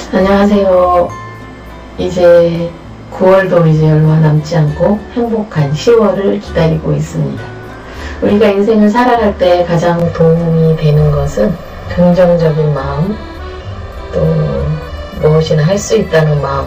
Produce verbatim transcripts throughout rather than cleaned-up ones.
안녕하세요. 이제 구월도 이제 얼마 남지 않고 행복한 시월을 기다리고 있습니다. 우리가 인생을 살아갈 때 가장 도움이 되는 것은 긍정적인 마음, 또 무엇이나 할 수 있다는 마음,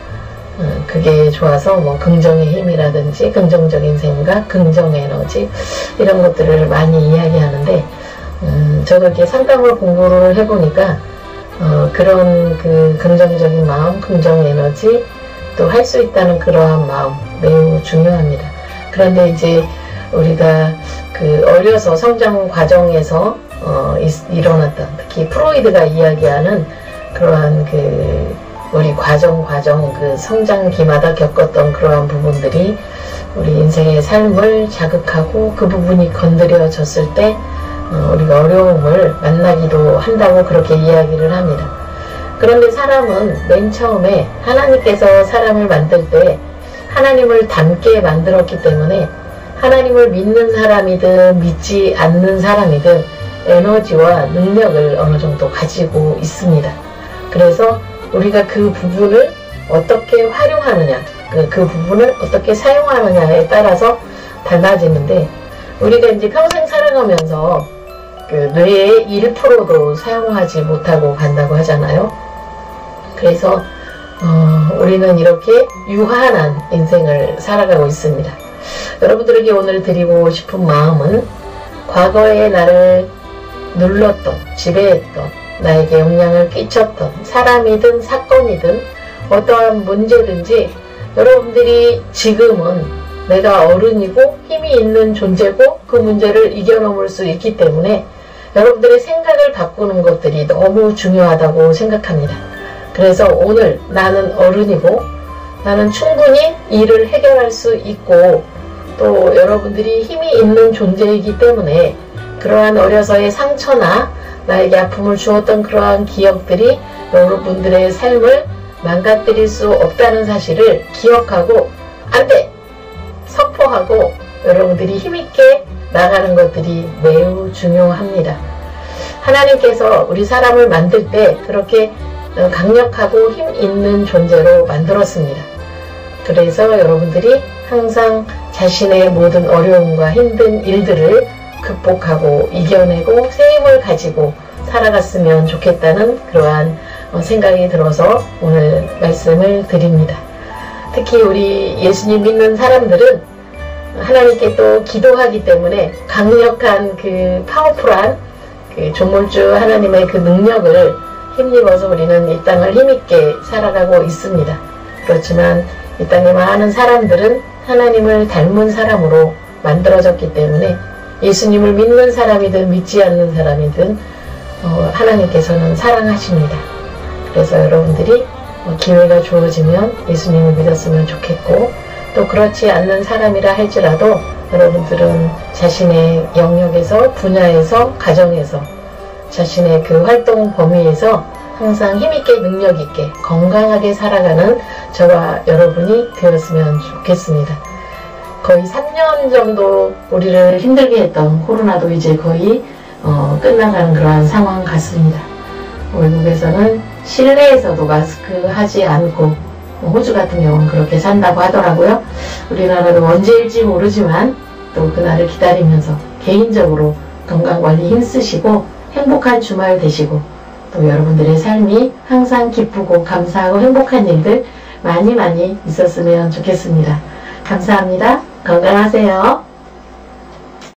그게 좋아서 뭐 긍정의 힘이라든지 긍정적인 생각, 긍정 에너지 이런 것들을 많이 이야기하는데 음, 저도 이렇게 상담을 공부를 해보니까 어, 그런 그 긍정적인 마음, 긍정 에너지, 또 할 수 있다는 그러한 마음 매우 중요합니다. 그런데 이제 우리가 그 어려서 성장 과정에서 어, 이, 일어났던, 특히 프로이드가 이야기하는 그러한 그 우리 과정 과정 그 성장기마다 겪었던 그러한 부분들이 우리 인생의 삶을 자극하고 그 부분이 건드려졌을 때 어, 우리가 어려움을 만나기도 한다고 그렇게 이야기를 합니다. 그런데 사람은 맨 처음에 하나님께서 사람을 만들 때 하나님을 닮게 만들었기 때문에 하나님을 믿는 사람이든 믿지 않는 사람이든 에너지와 능력을 어느 정도 가지고 있습니다. 그래서 우리가 그 부분을 어떻게 활용하느냐, 그, 그 부분을 어떻게 사용하느냐에 따라서 달라지는데, 우리가 이제 평생 살아가면서 그 뇌의 일 퍼센트도 사용하지 못하고 간다고 하잖아요. 그래서 어, 우리는 이렇게 유한한 인생을 살아가고 있습니다. 여러분들에게 오늘 드리고 싶은 마음은 과거에 나를 눌렀던, 지배했던, 나에게 영향을 끼쳤던 사람이든 사건이든 어떠한 문제든지 여러분들이 지금은 내가 어른이고 힘이 있는 존재고 그 문제를 이겨넘을 수 있기 때문에 여러분들의 생각을 바꾸는 것들이 너무 중요하다고 생각합니다. 그래서 오늘 나는 어른이고 나는 충분히 일을 해결할 수 있고 또 여러분들이 힘이 있는 존재이기 때문에 그러한 어려서의 상처나 나에게 아픔을 주었던 그러한 기억들이 여러분들의 삶을 망가뜨릴 수 없다는 사실을 기억하고 안 돼! 선포하고 여러분들이 힘있게 나가는 것들이 매우 중요합니다. 하나님께서 우리 사람을 만들 때 그렇게 강력하고 힘 있는 존재로 만들었습니다. 그래서 여러분들이 항상 자신의 모든 어려움과 힘든 일들을 극복하고 이겨내고 새 힘을 가지고 살아갔으면 좋겠다는 그러한 생각이 들어서 오늘 말씀을 드립니다. 특히 우리 예수님 믿는 사람들은 하나님께 또 기도하기 때문에 강력한 그 파워풀한 그 조물주 하나님의 그 능력을 힘입어서 우리는 이 땅을 힘있게 살아가고 있습니다. 그렇지만 이 땅에 많은 사람들은 하나님을 닮은 사람으로 만들어졌기 때문에 예수님을 믿는 사람이든 믿지 않는 사람이든 어, 하나님께서는 사랑하십니다. 그래서 여러분들이 어, 기회가 주어지면 예수님을 믿었으면 좋겠고 또 그렇지 않는 사람이라 할지라도 여러분들은 자신의 영역에서 분야에서 가정에서 자신의 그 활동 범위에서 항상 힘있게 능력있게 건강하게 살아가는 저와 여러분이 되었으면 좋겠습니다. 거의 삼 년 정도 우리를 힘들게 했던 코로나도 이제 거의 어, 끝나가는 그러한 상황 같습니다. 외국에서는 실내에서도 마스크 하지 않고 호주 같은 경우는 그렇게 산다고 하더라고요. 우리나라는 언제일지 모르지만 또 그날을 기다리면서 개인적으로 건강관리 힘쓰시고 행복한 주말 되시고 또 여러분들의 삶이 항상 기쁘고 감사하고 행복한 일들 많이 많이 있었으면 좋겠습니다. 감사합니다. 건강하세요.